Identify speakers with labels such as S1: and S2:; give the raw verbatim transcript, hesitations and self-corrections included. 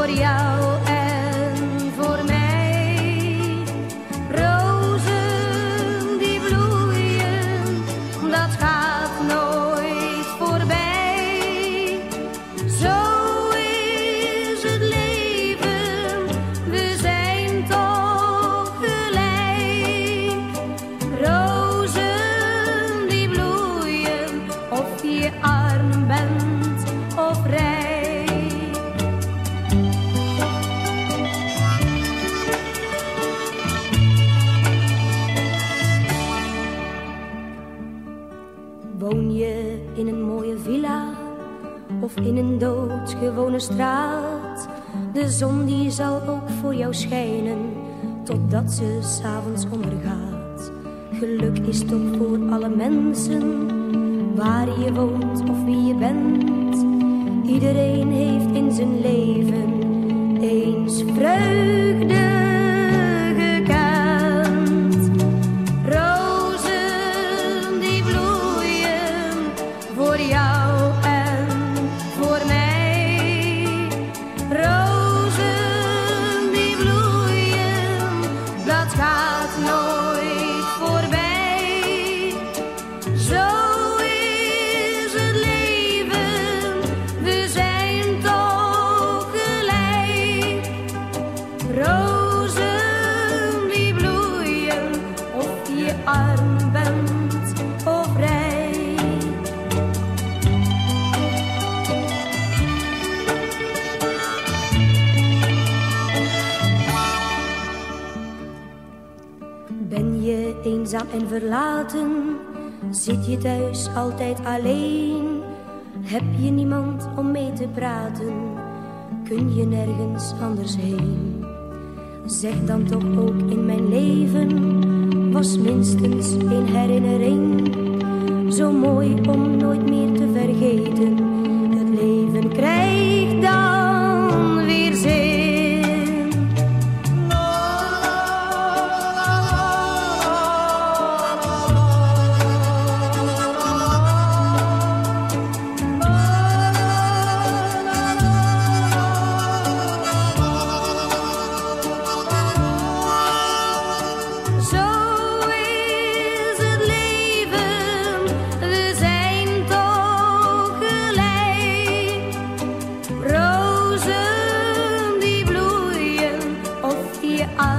S1: voor jou en voor mij. Rozen die bloeien, dat gaat nooit voorbij. Zo is het leven, we zijn toch gelijk. Rozen die bloeien, of je arm bent of rijk. Woon je in een mooie villa of in een doodgewone straat? De zon die zal ook voor jou schijnen totdat ze 's avonds ondergaat. Geluk is toch voor alle mensen, waar je woont of wie je bent. Iedereen heeft in zijn leven eens vreugde gekend. Rozen die bloeien voor jou en voor mij. Rozen die bloeien, dat gaat nooit voorbij. Zo is het leven, we zijn toch gelijk. Rozen die bloeien, of je arm bent of rijk. Ben je eenzaam en verlaten? Zit je thuis altijd alleen? Heb je niemand om mee te praten? Kun je nergens anders heen? Zeg dan toch ook, in mijn leven was minstens één herinnering zo mooi om nooit meer te vergeten. Het leven krijgt dan weer zin. I